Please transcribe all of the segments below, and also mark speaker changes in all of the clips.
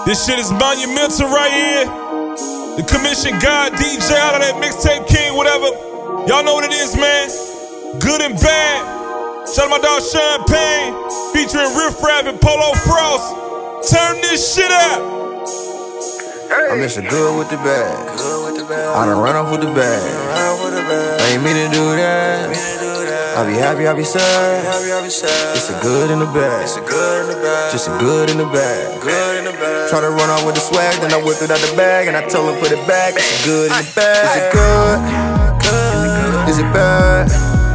Speaker 1: This shit is monumental right here. The Commission God, DJ, out of that mixtape king, whatever. Y'all know what it is, man. Good and bad. Shout out my dog Sean Payne, featuring Riff Raff and Polo Frost. Turn this shit up.
Speaker 2: I miss the good with the bad. I done run off with the bad. Ain't mean to do that. I be happy, I be sad. It's a good in the bag. Just a good in the bag. Try to run off with the swag, then I whip it out the bag and I tell him put it back. It's a good in the bag. Is it good? Is it bad?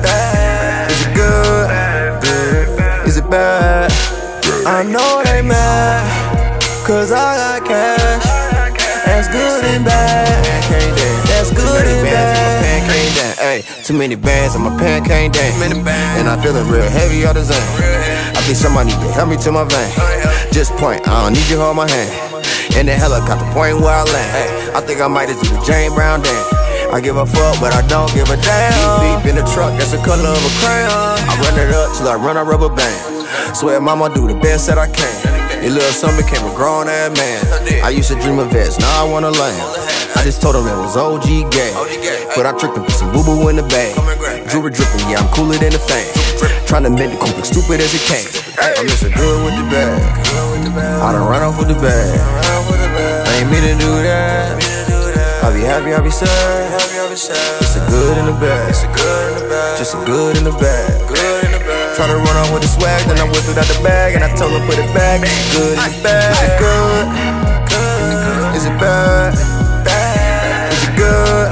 Speaker 2: Is it good? Is it bad? I know they mad, cause I got cash. That's good and bad. That's good and bad. Ay, too many bands and my pan can't dance. And I'm feeling real heavy all the zone. I think somebody need to help me to my vein. Just point, I don't need you to hold my hand. In the helicopter, point where I land. I think I might just do the James Brown dance. I give a fuck, but I don't give a damn. Deep in the truck, that's the color of a crayon. I run it up till I run a rubber band. Swear mama do the best that I can. Your little son became a grown ass man. I used to dream of vets, now I wanna land. I just told him it was OG gay, but I tricked him, put some boo-boo in the bag. Jewelry dripping, yeah, I'm cooler than the fan. Tryna make the coupe as stupid as it can. I'm just a good with the bag. I done run off with the bag. Ain't mean to do that. I be happy, I be sad. It's a good in the bag. Just a good in the bag. Try to run off with the swag, then I whip it out the bag and I tell him put it back. It's good in the bag. Is it good? Is it bad? Is it good?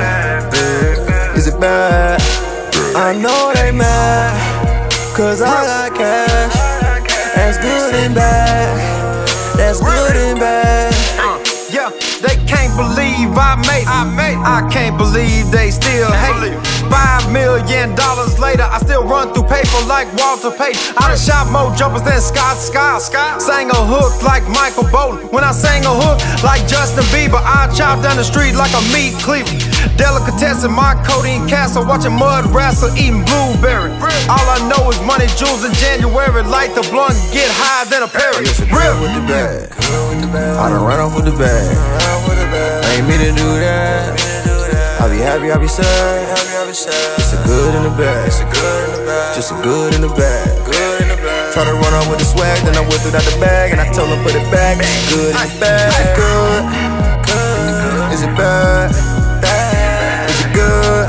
Speaker 2: Is it bad? I know they mad, cause I got cash. That's good and bad. That's good and bad.
Speaker 3: Yeah, they can't believe I made it. I can't believe they still hate it. $5 million later, I still run through paper like Walter Payton. I done shot more jumpers than Scott. Sang a hook like Michael Bolton. When I sang a hook like Justin Bieber, I chopped down the street like a meat cleaver. Delicatessen, my codeine castle, watching mud wrestle, eating blueberry. All I know is money, jewels in January. Light the blunt, get higher than a parrot.
Speaker 2: Real with the bag. I done run off with the bag. Ain't mean to do that. I be happy, I be sad. It's a good in the bag. Just a good in the bag. Try to run off with the swag, then I whip it out the bag and I tell him put it back. It's good in the bag. Is it good? Is it bad? Is it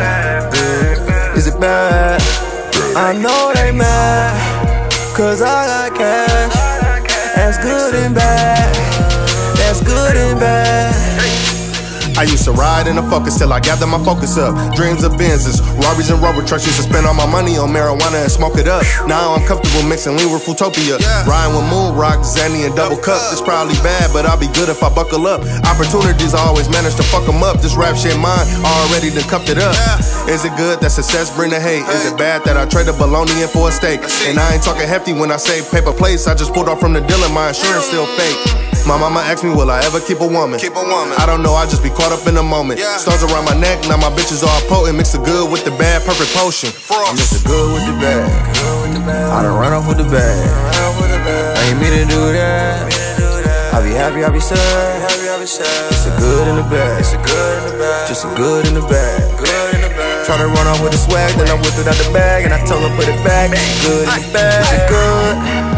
Speaker 2: good? Is it bad? I know they mad, cause I got cash. That's good and bad. That's good and bad.
Speaker 4: I used to ride in the Focus till I gathered my focus up. Dreams of Benzes, Robbies and rubber trucks. Used to spend all my money on marijuana and smoke it up. Now I'm comfortable mixing lean with Fruitopia. Riding with Moon Rock, Zanny and Double Cup. It's probably bad, but I'll be good if I buckle up. Opportunities I always manage to fuck them up. This rap shit mine, already done cupped it up. Is it good that success bring the hate? Is it bad that I traded bologna in for a steak? And I ain't talking hefty when I say paper plates. I just pulled off from the dealer, my insurance still fake. My mama asked me, will I ever keep a woman? I don't know, I just be caught up in the moment. Stars around my neck, now my bitches all potent. Mix the good with the bad, perfect potion.
Speaker 2: Mix the good with the bad. I done run off with the bag. Ain't mean to do that. I be happy, I be sad. It's a good in the bag. Just a good in the bag. Try to run off with the swag, then I whip it out the bag and I tell him put it back. It's good in the bag. Is it good?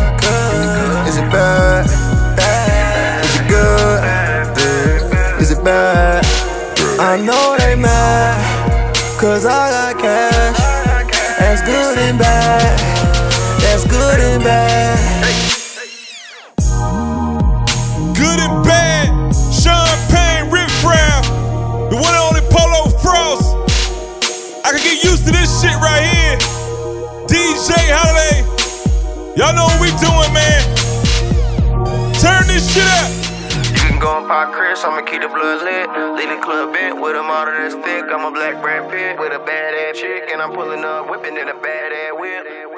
Speaker 2: Is it bad? Is it good? Is it bad? I know they mad, cause I got cash. That's good and bad. That's good and bad.
Speaker 1: Good and bad. Sean Payne, Riff Raff, the one and only Polo Frost. I can get used to this shit right here. DJ Holiday. Y'all know what we doing, man. Turn this shit up.
Speaker 2: You can go and pop Chris, I'ma keep the blood lit. Leave the club bent with a model that's thick. I'm a black Brad Pitt with a badass chick, and I'm pulling up, whipping in a badass whip.